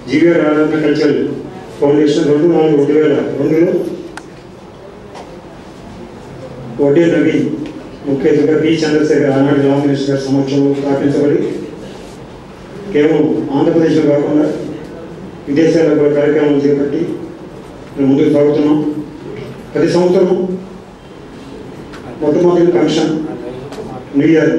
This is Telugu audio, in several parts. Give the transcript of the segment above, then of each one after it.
జీవీఆర్ ఆరాధన కల్చరల్ ఫౌండేషన్ 2/4/2002లో వడ్డే నవీన్ ముఖ్య అతిథిగా పి చంద్రశేఖర్ ఆనాటి లా మినిస్టర్ గారి సమక్షంలో స్థాపించబడి కేవలం ఆంధ్రప్రదేశ్లో కాకుండా విదేశాల్లో కూడా కార్యక్రమాలు చేపట్టి ముందుకు సాగుతున్నాం. ప్రతి సంవత్సరం మొట్టమొదటి ఫంక్షన్ న్యూ ఇయర్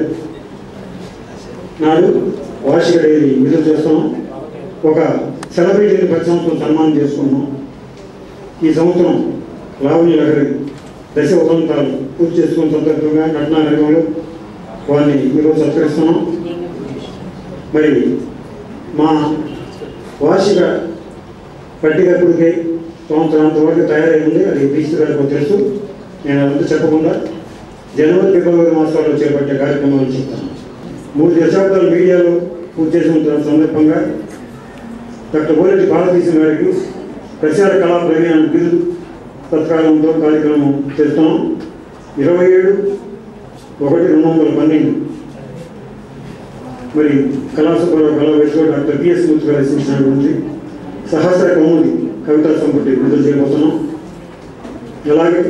నాడు వార్షిక డైరీ విడుదల చేస్తున్నాం. ఒక సెలబ్రిటీని ప్రతి సంవత్సరం సన్మానం చేసుకున్నాం. ఈ సంవత్సరం లావణ్య లహరి దశ వసంతాలు పూర్తి చేసుకున్న సందర్భంగా నటనా రంగంలో వారిని ఈరోజు సత్కరిస్తున్నాం. మరి మా వార్షిక పట్టిక ఇప్పటికే సంవత్సరాంత వరకు తయారై ఉంది. అది బీసీ గారికి తెలుసు. నేను అదంతా చెప్పకుండా జనవరి ఫిబ్రవరి మాసాల్లో చేపట్టే కార్యక్రమాలు చెప్తాను. 3 దశాబ్దాలు మీడియాలో పూర్తి చేసుకున్న సందర్భంగా డాక్టర్ ఓరెడ్డి భారతదేశం గారికి ప్రచార కళా ప్రవీణ బిరుదు సత్కారంతో కార్యక్రమం చేస్తున్నాం. 27/1/2012 మరి కళాసుపర కళా వేసులో డాక్టర్ బిఎస్ మూర్తి గారు రచించినటువంటి సహస్ర కౌముది కవితా సంపుటి విడుదల చేయబోతున్నాం. అలాగే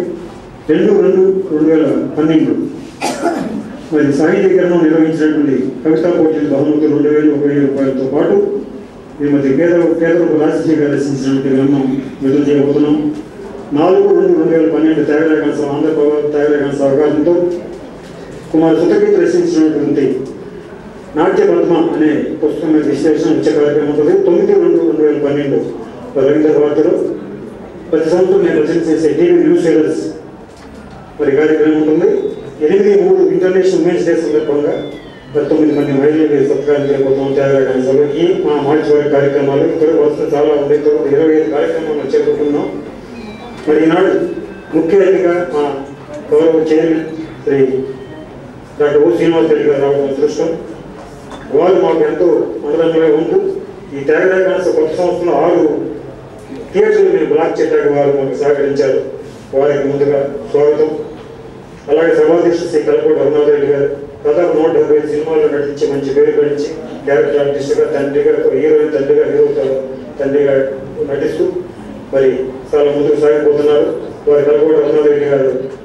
2/2/2012 మరి సాహితీకరణం నిర్వహించినటువంటి కవితా పోటీలు బహుమతులు 2,000 రూపాయలతో పాటు శ్రీమతి పేదలకు రాజశేఖర్ గారు రచించినటువంటి గ్రంథం విడుదల చేయబోతున్నాం. 4/2/2012 త్యాగరాజ ఆంధ్రప్రభ త్యాగరాజ సహకారంతో కుమార్ సుతగీత్ రచించినటువంటి నాట్య పద్మ అనే పుస్తకం మీద విశ్లేషణ ఇచ్చే కార్యక్రమం ఉంటుంది. 9/2/2012 రవీంద్ర భారతిలో ప్రతి సంవత్సరం నేను రచన చేసే టీవీ న్యూస్ రీడర్స్ మరి కార్యక్రమం ఉంటుంది. 8/3 ఇంటర్నేషనల్ ఉమెన్స్ డే సందర్భంగా 19 మంది మహిళలకు సత్కారం చేయబోతున్నాం. త్యాగరాజ సభకి మా మార్చి వారి కార్యక్రమాలు ఇక్కడ వరుస చాలా ఉండే 25 కార్యక్రమాలు చేపడుతున్నాం. మరి ఈనాడు ముఖ్య అతిథిగా మా గౌరవ chairman Shri doctor O Srinivas Reddy garu రావడం అదృష్టం. వారు మాకు ఎంతో అనుబంధంగా ఉంటూ ఈ త్యాగరాజ కొత్త సంవత్సరంలో 6 థియేటర్లు మేము బ్లాక్ చేయడానికి వారు మాకు సహకరించారు. వారికి ముందుగా స్వాగతం. అలాగే సభాధ్యక్షుడు శ్రీ కలకోట రఘునాథరెడ్డి గారు దాదాపు 170 సినిమాల్లో నటించి మంచి పేరు గడించి క్యారెక్టర్ ఆర్టిస్ట్గా తండ్రిగా హీరోయిన్ తండ్రిగా హీరో తండ్రిగా నటిస్తూ మరి చాలా ముందుకు సాగిపోతున్నారు. వారి కలకోట రఘునాథరెడ్డి గారు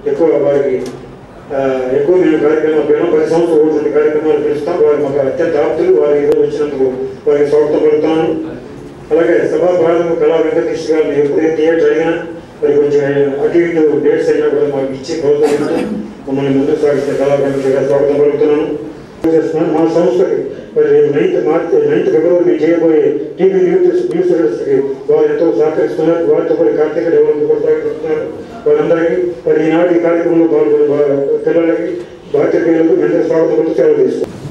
ఎక్కువ మేము కార్యక్రమాలు 10 సంవత్సరాలు ఓటువంటి కార్యక్రమాలు పిలుస్తాం. వారి మాకు అత్యంత ఆప్తులు. వారు ఈరోజు వచ్చినందుకు వారికి స్వాగతం పలుకుతున్నాను. అలాగే సభా భారత కళా వెంకటేష్ గారిని ఎప్పుడైతే థియేటర్ అడిగినా మరి కొంచెం అటు ఇటు డేట్స్ అయినా కూడా మాకు ఇచ్చి ప్రోత్సహిస్తూ మమ్మల్ని ముందుకు సాగిస్తే కళా వెంకటేష్ గారు స్వాగతం పలుకుతున్నాను. మా సంస్థకి మరి 9 ఫిబ్రవరి మేము చేయబోయే టీవీ న్యూస్ రీడర్స్కి వారు ఎంతో సహకరిస్తున్నారు. వారితో పాటు కార్తీక డెవలప్మెంట్ కూడా సహకరిస్తున్నారు. వారందరికీ మరి ఈనాటి కార్యక్రమంలో పాల్గొన్న పిల్లలకి బాధ్యతలకు అందరూ స్వాగతం సెలవు తీసుకుంటారు.